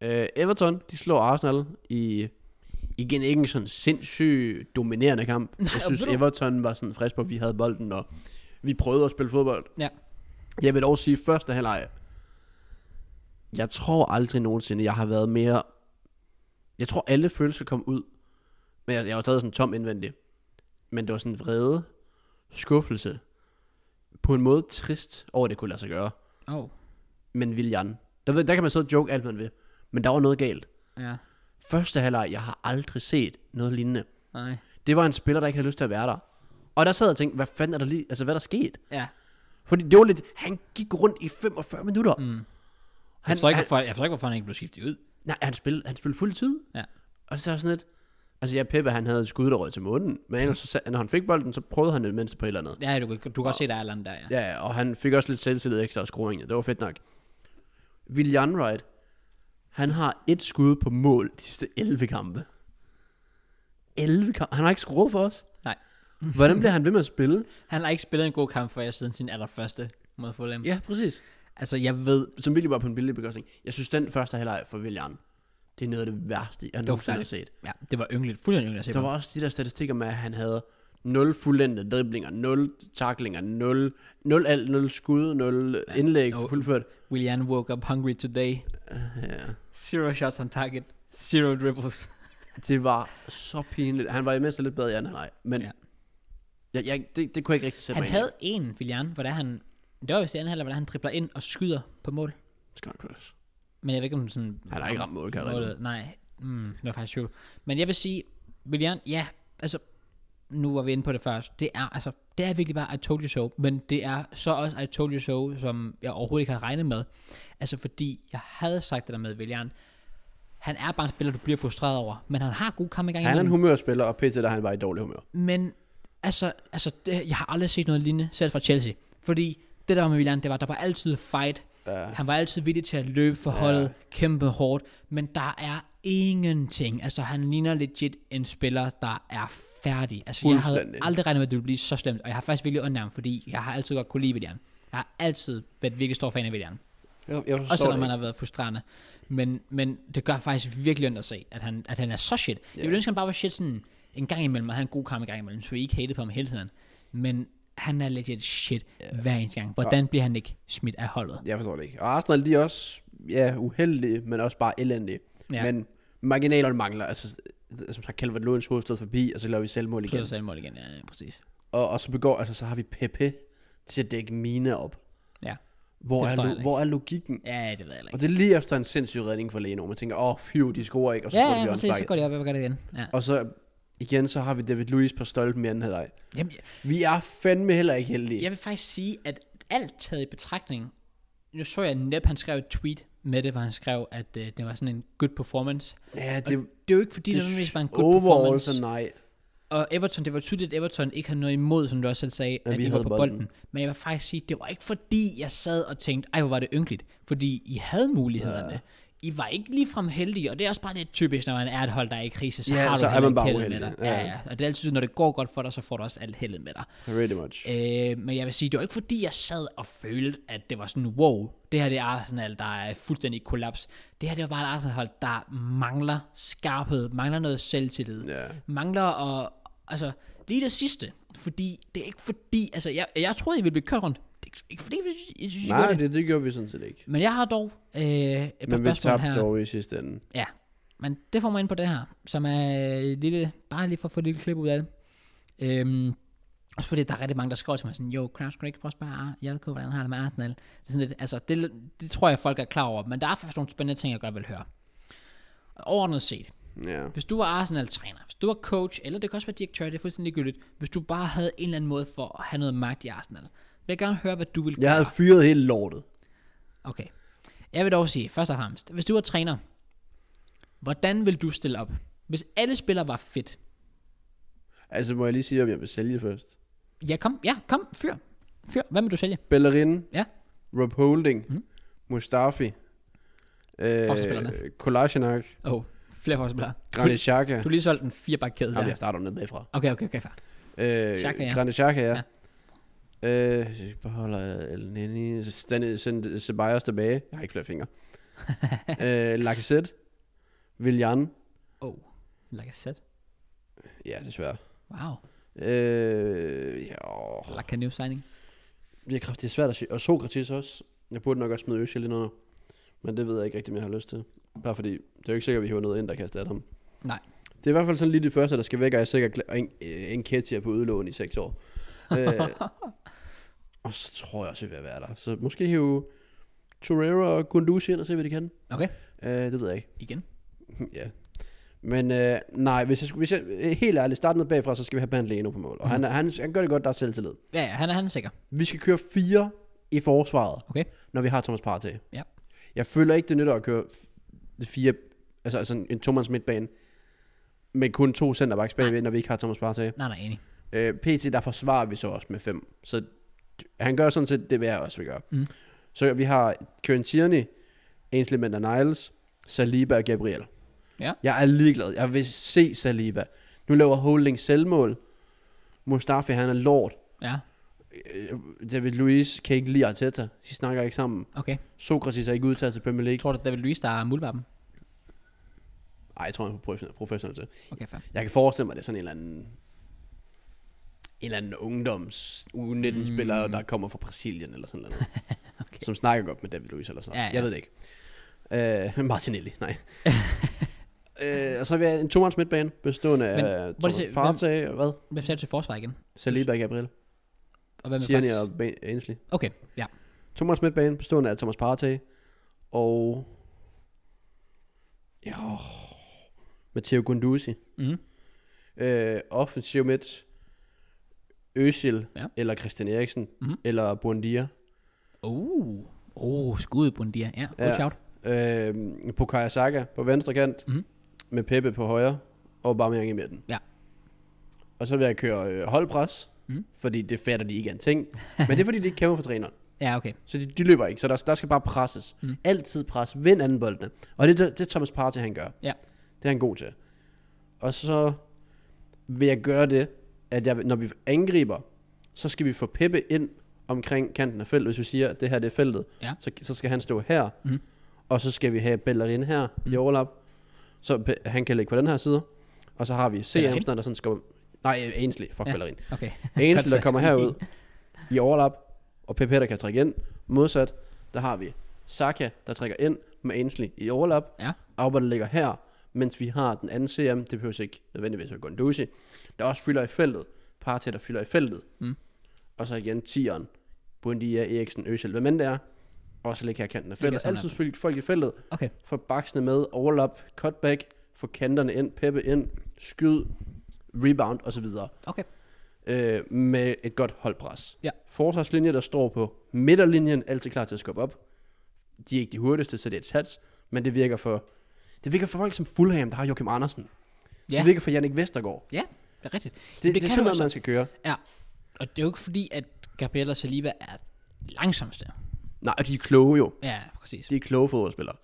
Everton, de slår Arsenal i igen ikke en sådan sindssygt dominerende kamp. Jeg synes, Everton var sådan frisk på, at vi havde bolden, og vi prøvede at spille fodbold. Ja. Jeg vil dog sige, første halvleg, jeg tror aldrig nogensinde, jeg har været mere... Jeg tror, alle følelser kom ud, men jeg var stadig sådan tom indvendig. Men det var sådan en vrede, skuffelse, på en måde trist over, det kunne lade sig gøre. Men Willian, der kan man så joke alt man vil, men der var noget galt. Ja. Første halvleg, jeg har aldrig set noget lignende. Nej. Det var en spiller, der ikke havde lyst til at være der. Og der sad jeg og tænkte, hvad fanden er der lige, altså hvad der skete? Ja. Fordi det var lidt, han gik rundt i 45 minutter. Jeg forstår ikke, hvorfor han ikke blev skiftet ud. Nej, han spillede fuld tid. Ja. Og så var sådan lidt, altså Peppe, han havde et skud, der røg til munden. Men ellers, så, når han fik bolden, så prøvede han det mindst på et eller andet. Ja, du kan godt se, der er et eller andet der, ja. Ja, og han fik også lidt selvtillid ekstra og skruing. Det var fedt nok. Willian Wright, han har et skud på mål de sidste 11 kampe. 11 kampe? Han har ikke skruet for os. Nej. Hvordan bliver han ved med at spille? Han har ikke spillet en god kamp for jer siden sin allerførste mod Fulham. Ja, præcis. Altså, jeg ved... Som virkelig var på en billig bekostning. Jeg synes, den første halvleg for Willian, det er noget af det værste, jeg nogensinde har set. Ja, det var fuldstændig yngeligt at se. Der var også de der statistikker med, at han havde 0 fuldendte driblinger, 0 tacklinger, 0 skud, 0 indlæg fuldført. Willian woke up hungry today. Ja. 0 shots on target. 0 dribbles. Det var så pinligt. Han var i mindst lidt bedre i anden halvleg, men det kunne jeg ikke rigtig sætte han mig havde en Willian, hvor han... Det var jo i anden halvleg, hvor han dribler ind og skyder på mål. Skal nok køres. Men jeg ved ikke om sådan... Han har ikke ramt mål, kan jeg redde. Nej, det var faktisk sjovt. Men jeg vil sige, Willian, ja, altså... Nu var vi inde på det først. Det er virkelig bare I told you so. Men det er så også I told you so, som jeg overhovedet ikke har regnet med. Altså fordi jeg havde sagt det der med Willian. Han er bare en spiller, du bliver frustreret over. Men han har god kamp i gang. Han er en humørspiller, og pt. der han var i dårlig humør. Men altså jeg har aldrig set noget lignende, selv fra Chelsea. Fordi det der var med Willian, der var altid fight. Han var altid villig til at løbe for holdet, kæmpe hårdt. Men der er ingenting. Altså han ligner legit en spiller, der er færdig. Altså jeg havde aldrig regnet med, at det ville blive så slemt. Og jeg har faktisk virkelig ondt af ham, fordi jeg har altid godt kunne lide Willian. Jeg har altid været virkelig stor fan af Willian. Også når man har været frustrerende. Men det gør faktisk virkelig ondt at se, at han er så shit. Jeg ville ønske, han bare var shit sådan en gang imellem, og havde en god kamp en gang imellem, så vi ikke hated på ham hele tiden. Men han er legit shit hver eneste gang. Hvordan bliver han ikke smidt af holdet? Jeg forstår det ikke. Og Arsenal, de er også uheldige, men også bare elendige. Ja. Men marginalerne mangler. Altså, som sagt, Calvert-Lewins hovedstød forbi, og så laver vi selvmål igen. Ja, præcis. Og så har vi Pepe til at dække mine op. Ja. Hvor er logikken? Ja, det ved jeg ikke. Og det er lige efter en sindssyg redning for Leno. Man tænker, de scorer ikke, og så ja, præcis, så går de op og gør det igen. Ja. Og så igen, så har vi David Luiz på stolpen i anden halvleg. Vi er fandme heller ikke heldige. Jeg vil faktisk sige, at alt taget i betragtning, nu så jeg Nep, han skrev et tweet med det, hvor han skrev, at det var sådan en good performance. Ja, det er jo ikke fordi, det nødvendigvis var en good performance. Nej. Og Everton, det var tydeligt, at Everton ikke havde noget imod, som du også selv sagde, at de var på bolden. Men jeg vil faktisk sige, det var ikke fordi, jeg sad og tænkte, hvor var det ynkeligt. Fordi I havde mulighederne. Ja. I var ikke ligefrem heldige, og det er også bare lidt typisk, når man er et hold, der er i krise, så har du heller ikke heldet med dig. Ja. Og det er altid, når det går godt for dig, så får du også alt heldet med dig. Pretty much. Men jeg vil sige, det var ikke fordi, jeg sad og følte, at det var sådan, wow, det her det er Arsenal, der er fuldstændig kollaps. Det her det var bare et Arsenal-hold, der mangler skarphed, mangler noget selvtillid, mangler at, altså, lige det sidste, fordi det er ikke fordi, altså, jeg troede, I ville blive kørt rundt. Ikke fordi, jeg synes, nej, det gjorde vi sådan set ikke. Men jeg har dog et par spørgsmål her. Men vi tabte dog i sidste ende. Ja, men det får mig ind på det her, som er lille, bare lige for at få et lille klip ud af det. Også fordi der er rigtig mange, der skriver til mig sådan, Kraus, kan du ikke prøve at spørge JK, hvordan har det med Arsenal? Det er sådan lidt, altså, det tror jeg, folk er klar over, men der er faktisk nogle spændende ting, jeg godt vil høre. Overordnet set, hvis du var Arsenal-træner, hvis du var coach, eller det kan også være direktør, det er fuldstændig ligegyldigt, hvis du bare havde en eller anden måde for at have noget magt i Arsenal, vil jeg gerne høre, hvad du vil gøre. Jeg havde fyret hele lortet. Okay. Jeg vil dog sige, først og fremmest, hvis du var træner, hvordan vil du stille op? Hvis alle spillere var fedt. Altså, må jeg lige sige, om jeg vil sælge først? Ja, kom, fyr. Hvad vil du sælge? Bellerin. Ja. Rob Holding. Mustafi. Kolasinac. Flere forsspillere. Granit Xhaka. Du lige solgt en 4-bakkæde der. Jamen, jeg starter ned bagfra. Okay, fair. Granit Xhaka, beholder El Neni. Ceballos tilbage. Jeg har ikke flere fingre. Lacazette. Willian. Lacazette. Ja, desværre. Wow. Ja. Like a new signing. Det er svært at sige. Og Sokratis også. Jeg burde nok også smide Özil ind under. Men det ved jeg ikke rigtig, om jeg har lyst til. Bare fordi, det er jo ikke sikkert, at vi hiver noget ind, der kan erstatte ham. Nej. Det er i hvert fald sådan lige det første, der skal væk, og jeg er sikkert en Ketia på udlån i 6 år. Og så tror jeg også, at vi vil være der. Så måske hive Torreira og Guendouzi ind og se, hvad de kan. Okay. Det ved jeg ikke. Igen? Ja. Men nej, hvis jeg helt ærligt starter ned bagfra, så skal vi have Bandleno på mål. Og han gør det godt, der er selvtillid. Ja, han er sikker. Vi skal køre 4 i forsvaret, okay, når vi har Thomas Partey. Ja. Jeg føler ikke, det nytter at køre 4, altså en Thomas midtbane, med kun 2 centerbacks bagved, når vi ikke har Thomas Partey. Nej, enig. PT, der forsvarer vi så også med 5. Så han gør sådan set det, hvad jeg også vil gøre. Så vi har Kieran Tierney, Ainsley Maitland-Niles, Saliba og Gabriel. Ja. Jeg er ligeglad. Jeg vil se Saliba. Nu laver Holding selvmål. Mustafi, han er lort. Ja. David Luiz kan ikke lide Arteta. De snakker ikke sammen. Okay. Sokratis er ikke udtaget til Premier League. Tror du, David Luiz, der er muldvarpen? Nej, jeg tror, han er professionel til. Okay, fair. Jeg kan forestille mig, at det er sådan en eller anden ungdoms U19-spiller, der kommer fra Brasilien eller sådan noget. Okay. Som snakker godt med David Luiz eller sådan. Ja. Jeg ved det ikke. Martinelli, nej. Og så har vi en 2-mands midtbane, bestående af Thomas Partey og hvad? Hvem sagde du til forsvar igen? Saliba og Gabriel. Og hvem Tierney og Ainsley. Okay, ja. 2-mands midtbane, bestående af Thomas Partey og Matteo Guendouzi. Offensiv midt, Özil eller Christian Eriksen eller Buendia. Skud Buendia. Ja, good shout. Bukayo Saka på venstre kant, med Pepe på højre, og Aubameyang i midten. Ja. Og så vil jeg køre holdpres, fordi det fatter de ikke en ting. Men det er fordi, de ikke kæmper for træneren. Ja, okay. Så de løber ikke, så der skal bare presses. Altid pres, vind anden boldene. Og det er Thomas Partey, han gør. Ja. Det er han god til. Og så vil jeg gøre det, at når vi angriber, så skal vi få Pepe ind omkring kanten af feltet. Hvis vi siger, at det her det er feltet, så skal han stå her. Og så skal vi have Bellerin her i overlap. Så han kan ligge på den her side. Og så har vi C-Amsterdam, der sådan skal... Nej, Ainsley. Fuck Bellerin. Okay. Ainsley, der kommer herud i overlap. Og Pepe, der kan trække ind. Modsat, der har vi Saka, der trækker ind med Ainsley i overlap. Ja. Auber, der ligger her. Mens vi har den anden CM, det behøver ikke nødvendigvis at Guendouzi, der også fylder i feltet. Partey, der fylder i feltet. Og så igen 10'eren. Buendia, Eriksen, Özil, hvad end det er. Og så ligger her kanten af feltet. Altid fyldt folk i feltet. Okay. Få baksene med, overlap, cutback, få kanterne ind, Pepe ind, skyd, rebound osv. Okay. Med et godt holdpres. Ja. Forsvarslinje, der står på midterlinjen, altid klar til at skubbe op. De er ikke de hurtigste, så det er et sats, men det virker for folk som Fulham, der har Joachim Andersen. Ja. Det virker for Jannik Vestergaard. Ja, det er rigtigt. Det er sådan noget, man skal køre. Ja, og det er jo ikke fordi, at Gabriel og Saliba er langsomste. Nej, de er kloge jo. Ja, præcis. De er kloge fodboldspillere.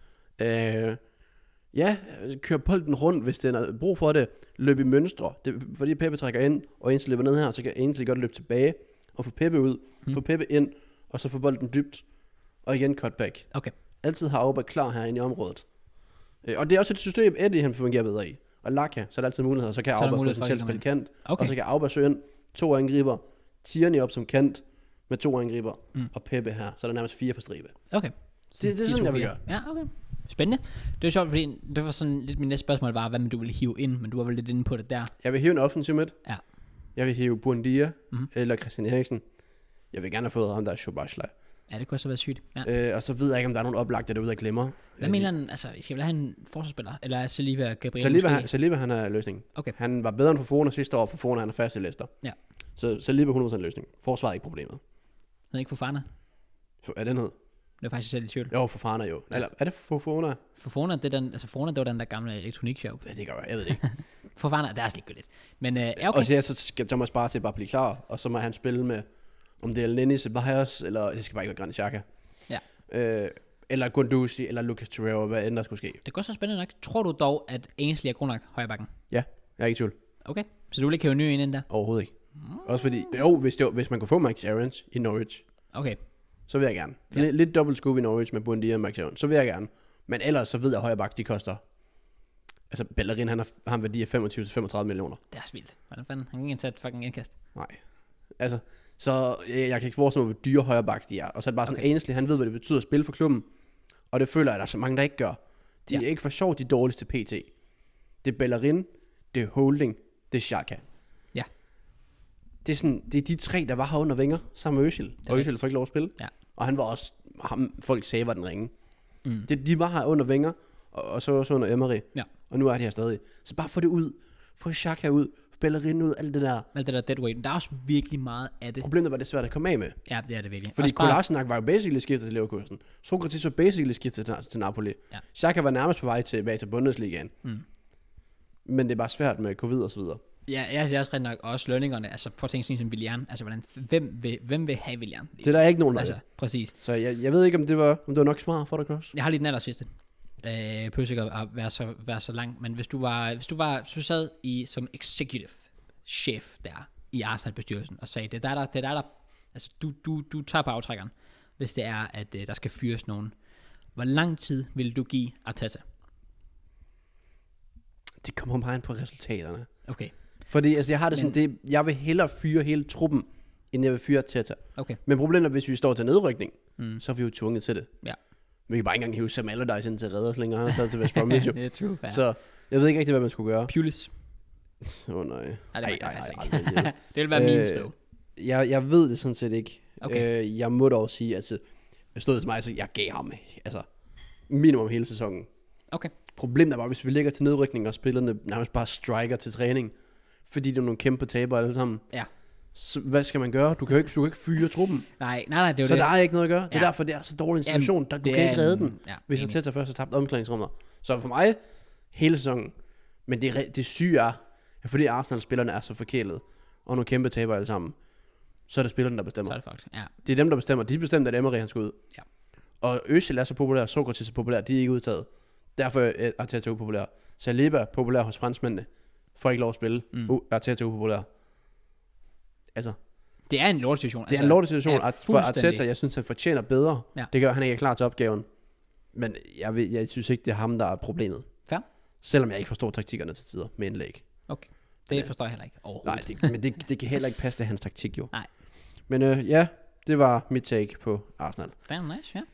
Ja. Kør bolden rundt, hvis det er brug for det. Løb i mønstre. Fordi Pepe trækker ind, og Ainsley løber ned her, så kan Ainsley godt løbe tilbage og få Pepe ud. Få Pepe ind, og så få bolden dybt. Og igen cutback. Okay. Altid har Auba klar herinde i området. Og det er også et system, Eddie han fungerer bedre i. Og Laka, så er der altid muligheder. Så kan Auba potentielt spille kant. Okay. Og så kan Auba søge ind 2 angriber. Tierney op som kant med 2 angriber. Og Pepe her. Så er der nærmest 4 på stribe. Okay. Det er sådan, jeg vil gøre. Ja, okay. Spændende. Det er sjovt, fordi det var sådan lidt min næste spørgsmål var, hvad du ville hive ind, men du var vel lidt inde på det der. Jeg vil hive en offensiv midt. Ja. Jeg vil hive Buendia eller Christian Eriksen. Jeg vil gerne have fået ham, der er Szoboszlai. Ja, det kunne så være sygt. Ja. Og så ved jeg ikke, om der er nogen oplagte derude, jeg glemmer. Hvad mener han? Altså, skal vi have en forsvarsspiller? Eller er Saliba og Gabriel Saliba, han er løsningen. Okay. Han var bedre end Fofana sidste år, Fofana han er fast i Leicester. Ja. Så Saliba 100% løsning. Forsvaret er ikke problemet. Er ikke Fofana? Er den hed? Det er faktisk selv i tvivl. Jo, Fofana jo. Ja. Eller er det Fofana? Fofana, det var den der gamle elektronikshop. Ja, det gør jeg ved det ikke. Fofana, det er også ligegyldigt. Men ja, okay. Og så skal Thomas Partey bare blive klar, og så må han spille med, om det er Lenny Ceballos, eller det skal bare ikke være Granit Xhaka. Ja. Eller Guendouzi, eller Lucas Torreira, hvad end der skulle ske. Det går så spændende nok. Tror du dog, at Ainsley er god nok højrebakken? Ja, jeg er ikke i tvivl. Okay, så du vil ikke have en ny ind der? Overhovedet ikke. Også fordi, hvis man kunne få Max Aarons i Norwich, okay, så vil jeg gerne. Lidt dobbelt scoop i Norwich med Buendia og McTominay, så vil jeg gerne. Men ellers så ved jeg, at højre bak, de koster. Altså, Bellerin, han har en værdi af 25-35 millioner. Det er vildt. Hvordan fanden? Han kan ikke sætte fucking indkast. Nej. Altså, så jeg kan ikke forestille mig, hvor dyre højre backs de er. Og så er det bare sådan, Ainsley, han ved, hvad det betyder at spille for klubben. Og det føler jeg, at der er så mange, der ikke gør. De er ikke for sjov de dårligste PT. Det er Bellerin, det er Holding, det er Xhaka. Ja. Det er, sådan, det er de tre, der var her under Wenger, sammen med Özil. Og Özil får ikke lov at spille. Ja. Og han var også, ham, folk sagde, var den ringe. De var her under Wenger, og så under Emery. Ja. Og nu er de her stadig. Så bare få det ud. Få Xhaka ud. Bellerin ud. Alt det der deadweight. Der er også virkelig meget af det. Problemet var, det svært at komme af med. Ja, det er det virkelig. Fordi Kolasinac var jo basically skiftet til Leverkusen. Sokratis var basically skiftet til Napoli. Ja. Xhaka var nærmest på vej tilbage til Bundesligaen. Men det er bare svært med covid og så videre. Ja, jeg er også rigtig nok også lønningerne, altså på ting som Willian, altså hvem vil have Willian? Det er der ikke nogen, der altså, præcis. Så jeg ved ikke, om det var nok svar for dig, Cross. Jeg har lige den aller sidste. Behøver ikke at være så lang, men hvis du sad som executive chef der i Arsenal-bestyrelsen og sagde, det er der, altså du tager på aftrækkeren, hvis det er, at der skal fyres nogen. Hvor lang tid vil du give Arteta? Det kommer meget ind på resultaterne. Okay. Fordi altså, jeg har det sådan, jeg vil hellere fyre hele truppen, end jeg vil fyre Arteta. Okay. Men problemet er, hvis vi står til nedrykning, så er vi jo tvunget til det. Ja. Vi kan bare ikke engang hive Sam Allardyce ind til at redde os længere. Han har taget til West Bromwich. Det er true. Ja. Så jeg ved ikke rigtig, hvad man skulle gøre. Pulis. Nej. Det vil være memes, dog. Jeg ved det sådan set ikke. Okay. Jeg må dog sige, altså, det stod til mig, så jeg gav ham altså, minimum hele sæsonen. Okay. Problemet er bare, hvis vi ligger til nedrykning, og spillerne nærmest bare striker til træning, fordi det er nogle kæmpe taber alle sammen. Ja. Så hvad skal man gøre? Du kan jo ikke fyre truppen. Nej, det er jo så det. Der er ikke noget at gøre. Det er derfor, det er så dårlig en situation. Du kan ikke redde den, hvis jeg tætter først har tabt omklædningsrummet. Så for mig, hele sæsonen. Men det syge er, at fordi Arsenal-spillerne er så forkælet, og nogle kæmpe taber alle sammen, så er det spillerne, der bestemmer. Så er det faktisk, ja. Det er dem, der bestemmer. De bestemte, at Emery han skal ud. Ja. Og Özil er så populær, Sokratis er så populær, de er ikke udtaget. Derfor er Arteta upopulær. Saliba er populær hos franskmændene. Får ikke lov at spille. Arteta upopulær. Altså, det er en lortesituation. Det er en lortesituation. For Arteta, jeg synes, han fortjener bedre. Ja. Det gør, at han ikke er klar til opgaven. Men jeg synes ikke, det er ham, der er problemet. Fair. Selvom jeg ikke forstår taktikkerne til tider med indlæg. Okay. Det forstår jeg heller ikke overhovedet. Nej, men det kan heller ikke passe til hans taktik, jo. Nej. Men ja, det var mit take på Arsenal. Damn nice, ja.